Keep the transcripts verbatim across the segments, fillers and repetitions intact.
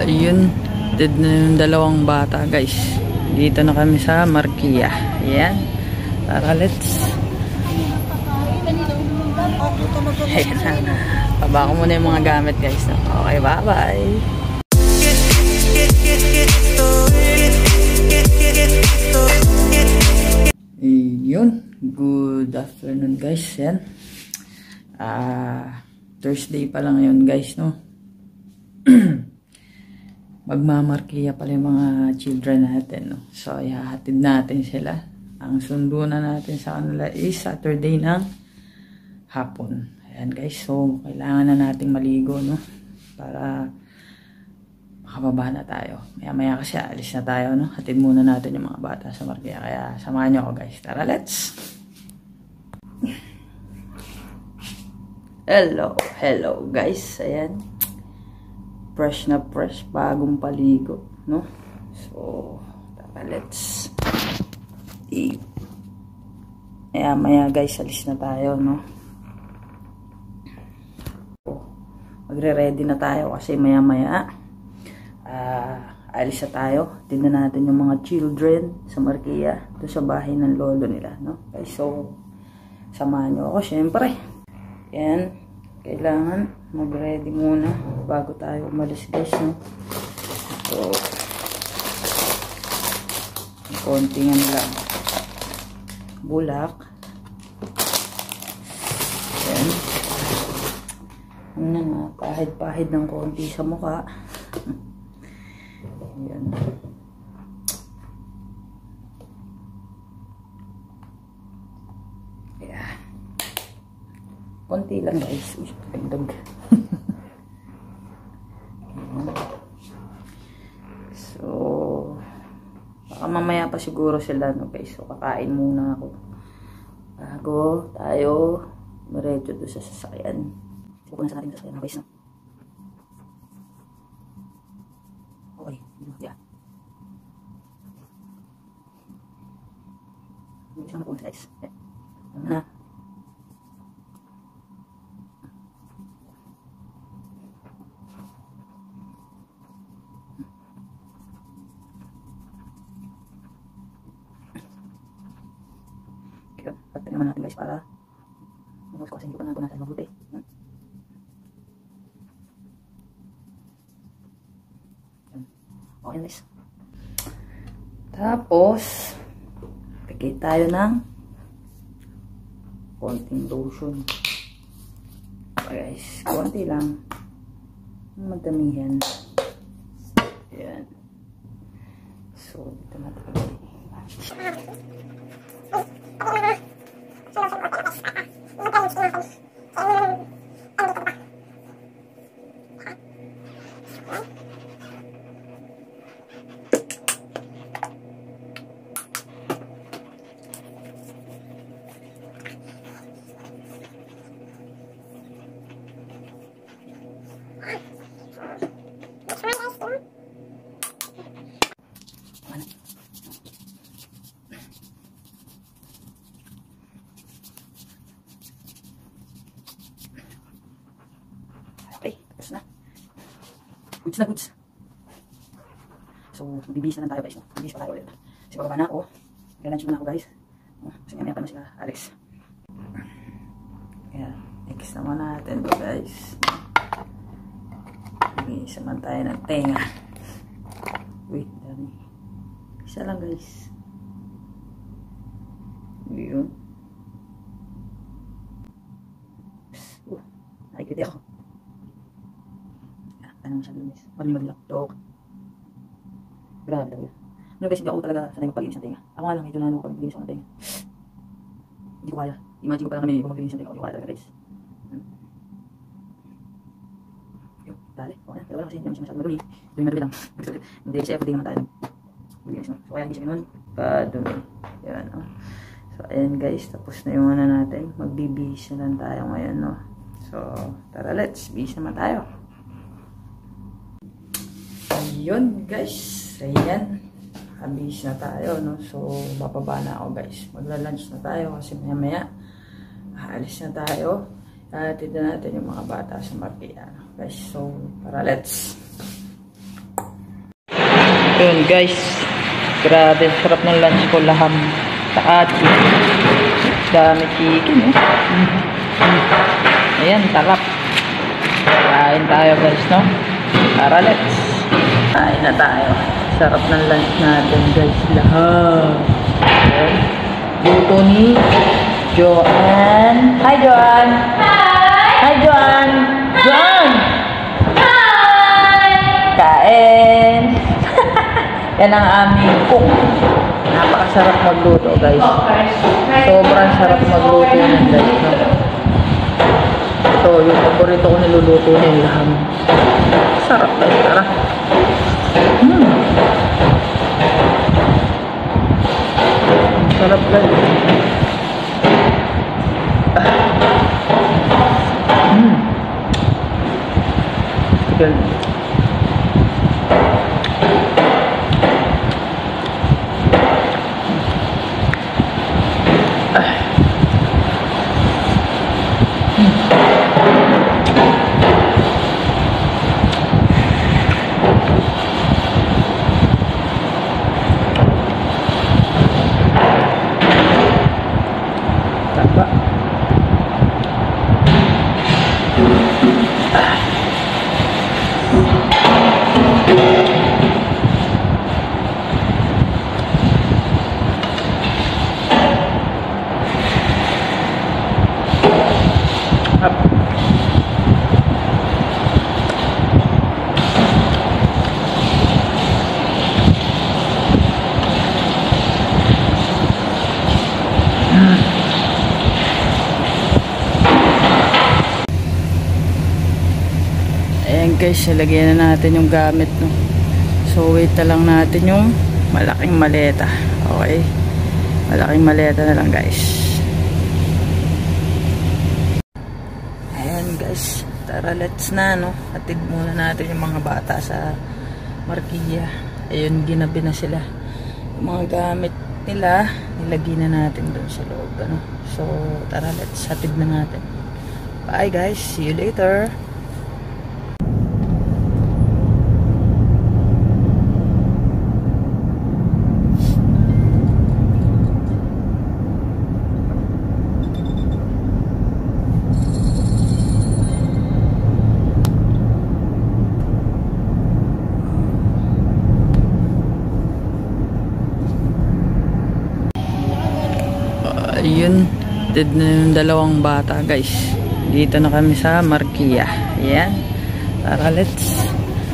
Ayun, dead na yung dalawang bata guys. Dito na kami sa Marquia. Ayan. Tara, let's. Paba ko muna yung mga gamit guys. Okay, bye bye. Ayun. Good afternoon guys. Yan. Ah, Thursday pa lang yun guys, no? Magmamarkiya pala yung mga children natin, no? So, ihahatid natin sila. Ang sundo na natin sa kanila is Saturday ng hapon. Ayan guys, so kailangan na nating maligo, no? Para makababa na tayo. Maya maya kasi alis na tayo, no? Hatid muna natin yung mga bata sa Marquia. Kaya samahan nyo ako guys. Tara, let's! Hello, hello guys. Ayan. Fresh na fresh, bagong paligo, no? So, tara, let's. E Maya maya guys, alis na tayo, no? So, magre-ready na tayo kasi maya maya uh, alis na tayo. Tingnan natin yung mga children sa Marquia, doon sa bahay ng lolo nila, no? Okay, so, samahan nyo ako, syempre. Yan, kailangan mag-ready muna bago tayo umalis guys, no? So, konting ano lang, bulak. Yan. Ano na, pahid-pahid ng konti sa mukha. Yan. Yeah. Konti lang guys. Uy, pagdag. So, baka mamaya pa siguro sila, no guys. So, kakain muna ako bago tayo maredyo doon sa sasakyan. Pupunan sa natin sa sasakyan, guys, no? Okay, yeah. Isang na po guys. Ano na? Pagpapin naman natin guys para magkasin ko pa natin natin mabuti. Okay guys. Tapos pigay tayo ng konting lotion. Okay guys, konti lang, madamihan. Yan. So dito natin pagpapin. Okay, tapos na. Goods na goods. So, bibihis na lang tayo guys. Bibihis pa tayo ulit. Kasi bababa na ako. Kaya-lunch muna ako guys. Kasi nga pa na sila Alex. Kaya, next naman natin to guys. Bibihis naman tayo ng tenga. Wait, dami. Isa lang guys. Yun. Uh, nakikita ako. Ano masyado guys, malimag lang, dog. Grabe talaga. Ano guys, hindi ako talaga sanay magpaginis ng tenga. Ako nga lang, medyo nano ko paglinis ng tenga. Hindi ko kaya. Imagine ko pa lang kami kung maglinis ng tenga. Hindi ko kaya talaga guys. Hmm. Yun, dali. Okay na, pero wala kasi hindi naman siya masyado madumi. Dumi madumi lang. Hindi kasi everyday naman tayo maglinis, no? So kaya hindi siya ganun, kadumi. Yan, no? So ayan guys, tapos na yung ano natin. Magbibihis na lang tayo ngayon, no? So, tara let's, bihis naman tayo. Ayun guys, ayan, habis na tayo, no? So bababa na ako guys, magla-lunch na tayo kasi maya maya aalis na tayo. Hatid na natin yung mga bata sa Marquia guys. So tara, let's. Yun guys, grabe sarap ng lunch ko, laham taati, dami chicken eh. Mm. Mm. Ayan, tarap. Kain tayo guys, no? Tara, let's kain na tayo. Sarap ng lunch natin guys, laham. Ayan, luto ni Joanne. Hi Joanne. Hi! Hi Joanne. Joanne! Hi! Kain! Yan ang aming cook. Napakasarap magluto guys. Sobrang sarap magluto yan guys, no? Ito, yung paborito ko niluluto niya yung laham. Sarap guys, tara. Hmm. Sarap guys. Hmm. Chicken. Ayan guys, ilagyan na natin yung gamit, no? So wait na lang natin yung malaking maleta. Okay, malaking maleta na lang guys. Ayan guys, tara let's na, no? Atid muna natin yung mga bata sa Marquilla. Ayun, ginabi na sila. Yung mga gamit nila, nilagay na natin doon sa loob, ano? So tara, let's hatid na natin. Bye guys, see you later. Ayun, dead na yung dalawang bata guys. Dito na kami sa Marquilla. Ayan, tara let's.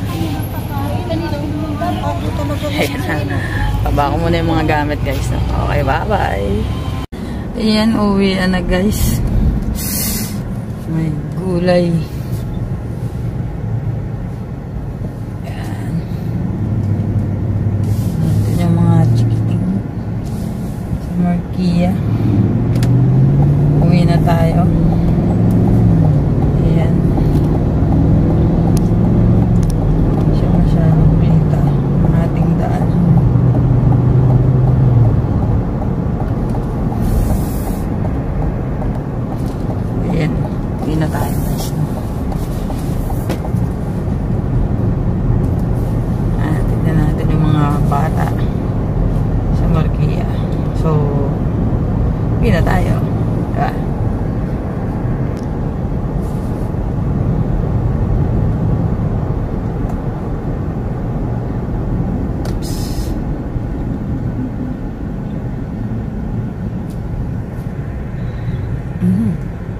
Ayan na, paba ko muna yung mga gamit guys, no? Okay, bye bye. Ayan, uwi na guys. May gulay. Ayan, ito yung mga chikiting sa Marquilla. Uwi na tayo. Ayan. Hindi siya masyadong kita ang ating daan. Ayan. Uwi na tayo guys. Ah, tignan natin yung mga bata sa Marquilla. So, uwi na tayo. Ah. Mm-hmm.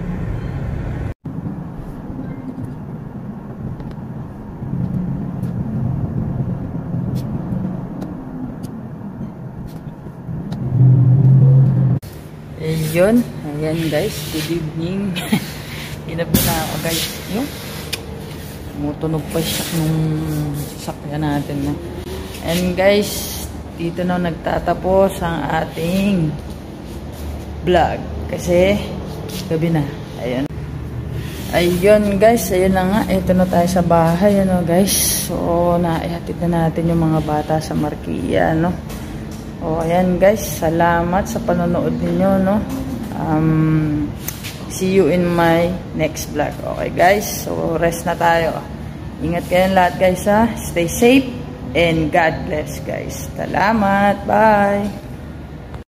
Ayun, ayan guys, good evening. Hinap na ako guys, yung tumutunog pa siya nung sasakyan natin, no? And guys, dito na nagtatapos ang ating vlog kasi gabi na. Ayun. Ayun guys, ayun na nga, ito na tayo sa bahay, ano guys. So, naihatid na natin yung mga bata sa Marquilla, no? O, ayan guys, salamat sa panonood ninyo, no? Um, see you in my next vlog. Okay guys, so rest na tayo. Ingat kayong lahat guys, ha? Stay safe And God bless guys. Salamat. Bye.